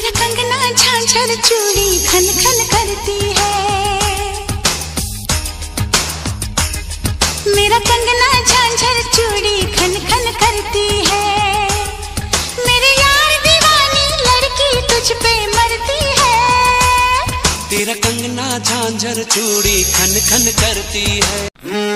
मेरा कंगना झांझर चूड़ी खन खन करती है। मेरा कंगना झांझर चूड़ी खन खन करती है। मेरी यार दीवानी लड़की तुझ पे मरती है। तेरा कंगना झांझर चूड़ी खन खन करती है।